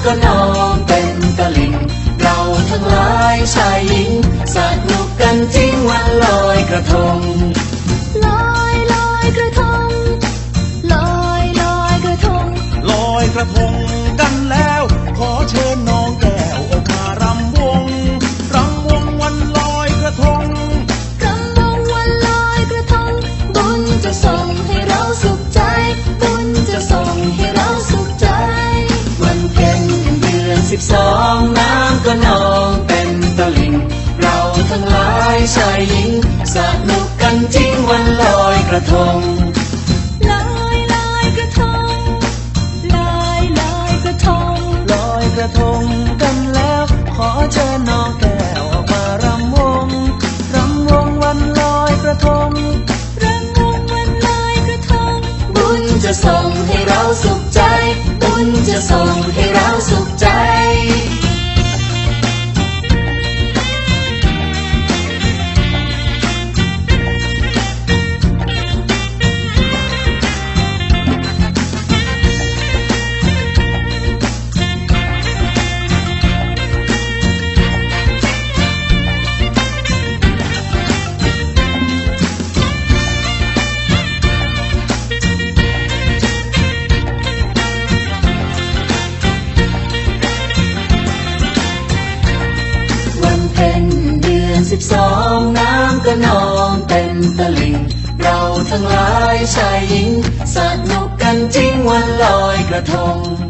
ำก็นองเต็มตลิ่งเราทั้งหลายชายหญิงสนุกกันจริงวันลอยกระทงลอยลอยกระทงลอยลอยกระทงลอยกระทงกันแล้วขอเชิญน้องแก้วออกมารำวงวันลอยกระทงรำวงวันลอยกระทงบุญจะส่งให้เราสุขใจบุญจะส่งให้เราสุขใจวันเพ็ญเดือน12น้ำก็นองเต็มตลิ่งเราทั้งหลายชายหญิงสนุกกันจริงวันลอยกระทงลอยลอยกระทงลอยลอยกระทงลอยกระทงกันแล้วขอเชิญน้องแก้วออกมารำวงวันลอยกระทงรำวงวันลอยกระทงบุญจะส่งให้เราสุขใจบุญจะส่งให้เราสุขใจ12น้ำก็นองเต็มตลิ่งเราทั้งหลายชายหญิงสนุกกันจริงวันลอยกระทง